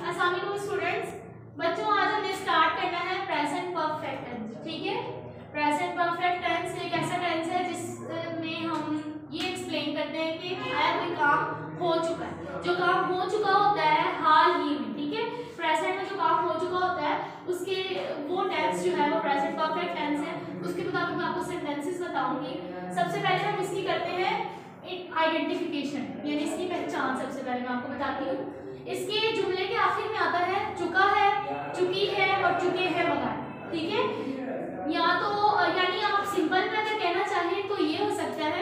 अस्सलाम वालेकुम स्टूडेंट्स। बच्चों आज हमें स्टार्ट करना है प्रेजेंट परफेक्ट टेंस। ठीक है, प्रेजेंट परफेक्ट टेंस एक ऐसा टेंस है जिसमें हम ये एक्सप्लेन करते हैं कि आया कोई काम हो चुका है, जो काम हो चुका होता है हाल ही में। ठीक है, प्रेजेंट में जो काम हो चुका होता है उसके वो टेंस जो है वो प्रेजेंट परफेक्ट टेंस है। उसके मुताबिक मैं आपको सेंटेंसेस बताऊंगी। सबसे पहले हम इसकी करते हैं आइडेंटिफिकेशन, यानी इसकी पहचान। सबसे पहले मैं आपको बताती हूँ। इसके जुमले के आखिर में आता है चुका है, चुकी है और चुके हैं वगैरह। ठीक है, या तो यानी आप सिंपल में अगर कहना चाहें तो ये हो सकता है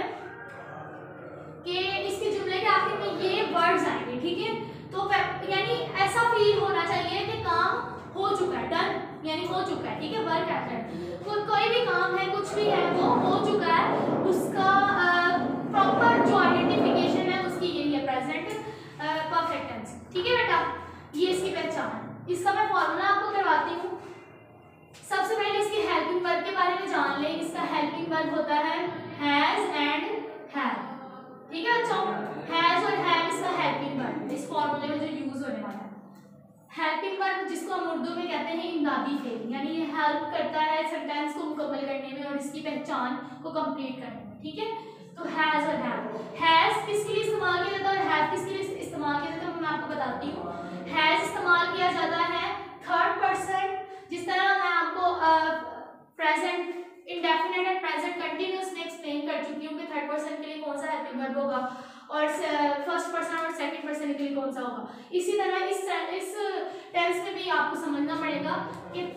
कि इसके जुमले के आखिर में ये वर्ड्स आएंगे। ठीक है, तो यानी ऐसा फील होना चाहिए कि काम हो चुका है, डन यानी हो चुका है। ठीक है, वर्क हैपेंड, कोई भी काम है, कुछ भी है, वो हो चुका है। उसका प्रॉपर जो आइडेंटिफिकेशन है उसकी यही है प्रेजेंट परफेक्ट टेंस। ठीक है बेटा, ये इसकी पहचान है। इसका मैं फॉर्मूला आपको करवाती हूँ। सबसे पहले इसके हेल्पिंग वर्ब के बारे में जान लें। इसका हेल्पिंग वर्ब होता है हैज एंड हैव। ठीक है बच्चों, हैज और हैव इसका हेल्पिंग वर्ब इस फॉर्मूले में जो यूज होने वाला है। हेल्पिंग वर्ब जिसको हम उर्दू में कहते हैं इमदादी फेल, यानी ये हेल्प करता है सेंटेंस को मुकम्मल करने में और इसकी पहचान को कंप्लीट करने में। ठीक है, तो हैज और हैव। हैज किसके लिए इस्तेमाल किया जाता है और हैव किसके लिए इस्तेमाल किया जाता है मैं आपको बताती हूँ। हैज इस्तेमाल किया जाता है थर्ड पर्सन, जिस तरह मैं आपको present indefinite and present continuous में एक्सप्लेन कर चुकी हूँ कि थर्ड पर्सन के लिए कौन सा हेल्पिंग वर्ब होगा और फर्स्ट पर्सन और सेकंड पर्सन के लिए कौन सा होगा। इसी तरह इस टेंस में भी आपको समझना पड़ेगा कि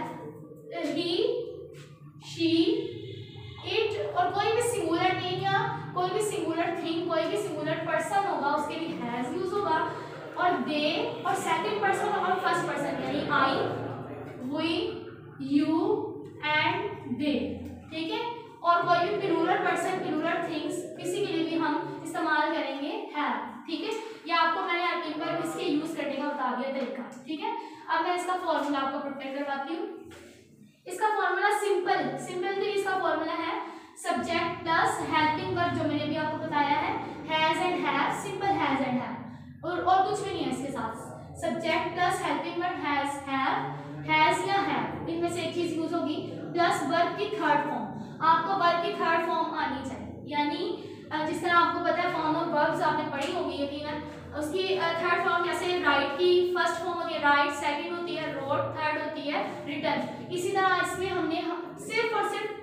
ही, शी, इट और कोई भी सिंगुलर नेम या कोई भी सिंगुलर थिंग, कोई भी सिंगुलर पर्सन होगा उसके लिए हैज यूज होगा। और दे और सेकंड पर्सन और फर्स्ट पर्सन यानी I, we, you and they. ठीक है, और कोई भी प्लूरल पर्सन, प्लूरल थिंग्स किसी के लिए भी हम इस्तेमाल करेंगे हैव। ठीक है, ये आपको मैंने हेल्पिंग वर्ब इसके यूज करने का बता दिया तरीका। ठीक है, अब मैं इसका फॉर्मूला आपको प्रिपेयर करवाती हूँ। इसका फॉर्मूला सिंपल इसका फॉर्मूला है सब्जेक्ट प्लस हेल्पिंग वर्ब, जो मैंने भी आपको बताया है has and have. Simple has and have और कुछ भी नहीं है इसके साथ। Subject plus helping verb has, have, has या हैव, इनमें से एक चीज यूज होगी, प्लस वर्ब की थर्ड फॉर्म। आपको वर्ब की थर्ड फॉर्म आनी चाहिए, यानी जिस तरह आपको पता है फॉर्म ऑफ वर्ब्स आपने पढ़ी होगी यकीनन। उसकी थर्ड फॉर्म जैसे राइट की फर्स्ट फॉर्म होती है राइट, सेकंड होती है रोट, थर्ड होती है रिटर्न। इसी तरह इसमें हमने सिर्फ और सिर्फ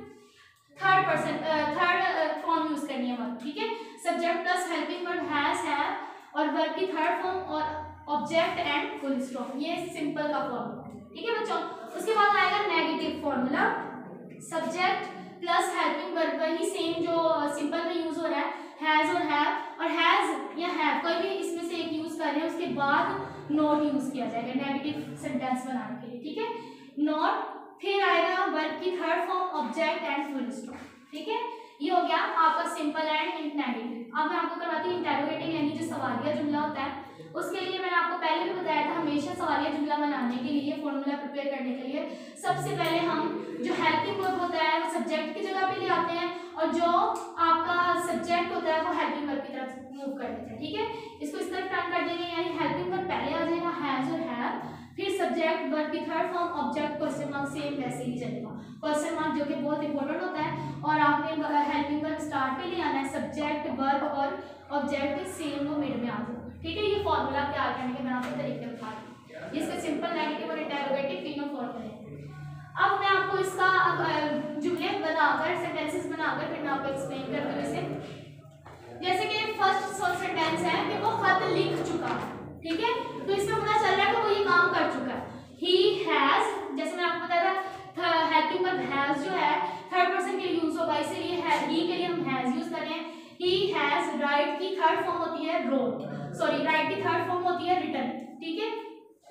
थर्ड फॉर्म यूज करनी है वर्ब। ठीक है, subject plus helping verb has, have और वर्ब की थर्ड फॉर्म और ऑब्जेक्ट एंड फुल स्टॉप। ये सिंपल का फॉर्मूला। ठीक है बच्चों, उसके बाद आएगा negative formula. Subject plus helping verb वही सेम जो सिंपल में यूज हो रहा है हैज और हैव, और हैज या हैव कोई भी इसमें से एक यूज कर रहे हैं उसके बाद नॉट यूज किया जाएगा नेगेटिव सेंटेंस बनाने के लिए। ठीक है, नॉट, फिर आएगा वर्ब की third form object and full stop. ठीक है, ये हो गया आपका सिंपल एंड नेगेटिव। अब मैं आपको करवाती हूँ इंटेरोगेटिव, यानी जो सवालिया जुमला होता है। उसके लिए मैंने आपको पहले भी बताया था हमेशा सवालिया जुमला बनाने के लिए, फॉर्मूला प्रिपेयर करने के लिए सबसे पहले हम जो हेल्पिंग वर्ब होता है वो सब्जेक्ट की जगह पे ले आते हैं और जो आपका सब्जेक्ट होता है वो हेल्पिंग वर्ब की तरफ मूव कर देते हैं। ठीक है, इसको इस तरफ टर्न कर देंगे, यानी हेल्पिंग वर्ब पहले आ जाएगा हैज और हैव, फिर सब्जेक्ट वर्ब की third form object question mark, same वैसे ही चलेगा। क्वेश्चन मार्क जो कि बहुत इंपॉर्टेंट होता है, और आपने हेल्पिंग वर्ब स्टार्ट पे ले आना है, सब्जेक्ट वर्ब और ऑब्जेक्ट सेम वो मिड में आ जाए। ठीक है, ये फॉर्मूला तैयार करने के मैं आपको तरीके बता दूँ। इसके सिंपल, नेगेटिव और इंटेरोगेटिव तीनों फॉर्मूले। अब मैं आपको इसका जुमले बनाकर सेंटेंसेस बनाकर फिर मैं आपको एक्सप्लेन करती हूँ इसे। जैसे कि फर्स्ट सेंटेंस है कि वो खत लिख चुका है। ठीक है, तो इसमें पता चल रहा है कि वो ये काम कर चुका है। ही हैज, जैसे मैं आपको बताया था हेल्पिंग वर्ब हैज जो है थर्ड पर्सन के लिए यूज होगा, इसीलिए ही के लिए हम हैज यूज कर रहे हैं। ही हैज, राइट की थर्ड फॉर्म होती है रोट, सॉरी राइट की थर्ड फॉर्म होती है रिटन। ठीक है,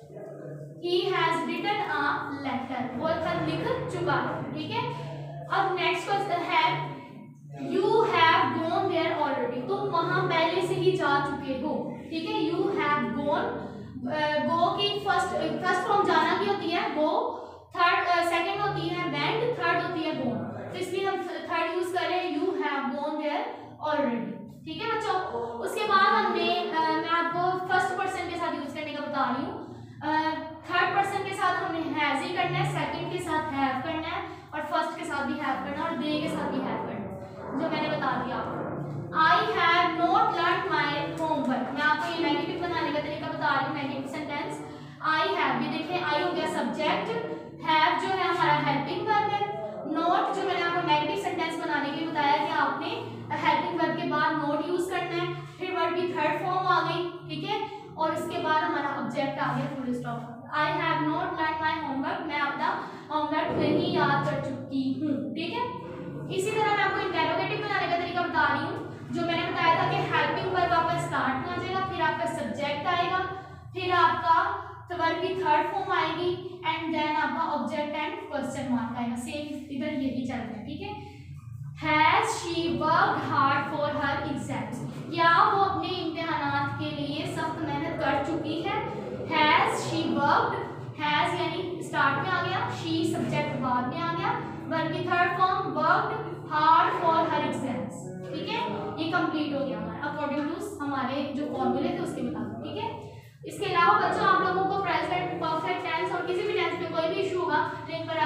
he has written a letter, वो खत लिख चुका है। ठीक है, अब नेक्स्ट क्वेश्चन है you have gone there already, तुम वहां पहले से ही जा चुके हो। ठीक है, you have gone, go की फर्स्ट फॉर्म जाना की होती है go, थर्ड सेकंड होती है went, थर्ड होती है gone, तो इसलिए हम थर्ड यूज कर रहे हैं you have gone there already। ठीक है बच्चों, उसके बाद हमने मैं आपको फर्स्ट पर्सन के साथ यूज करने का बता रही हूँ। करना है, सेकंड के साथ हैव करना है और फर्स्ट के साथ भी हैव करना है और दे के साथ भी हैव करना है, जो मैंने बता दिया आपको। I have not learn my homework, मैं आपको ये नेगेटिव बनाने का तरीका बता रही हूँ, नेगेटिव सेंटेंस। आई हैव, ये देखिए आई हो गया सब्जेक्ट, हैव जो है हमारा हेल्पिंग वर्ब है, नॉट जो मैंने आपको नेगेटिव सेंटेंस बनाने के लिए बताया कि आपने हेल्पिंग वर्ब के बाद नॉट यूज करना है, फिर वर्ब की थर्ड फॉर्म आ गई, ठीक है, और इसके बाद हमारा ऑब्जेक्ट आ गया full stop. I have not learn my homework, मैं अपना होमवर्क नहीं याद कर चुकी हूँ, ठीक है। इसी तरह मैं आपको इंटेरोगेटिव बनाने का तरीका बता रही हूँ, जो मैंने बताया था कि हेल्पिंग वर्ब आपका स्टार्ट में आ जाएगा, फिर आपका सब्जेक्ट आएगा, फिर आपका वर्ब की थर्ड फॉर्म आएगी एंड देन आपका ऑब्जेक्ट एंड क्वेश्चन मार्क आएगा। सेम इधर ये भी चल रहा है, ठीक है। Has she worked hard for her exams, क्या वो अपने इम्तिहानात के लिए सख्त मेहनत कर चुकी है। हैज शी वर्कड, हैज यानी स्टार्ट में आ गया, शी सब्जेक्ट बाद में आ गया, वर्ब की third form worked hard for her exams, ठीक है। ये कंप्लीट हो गया हमारा अकॉर्डिंग टू हमारे जो फॉर्मूले थे उसके मुताबिक, ठीक है। इसके अलावा बच्चों आप लोगों को प्रेजेंट परफेक्ट टेंस और किसी भी टेंस में कोई भी इशू होगा लिंक पर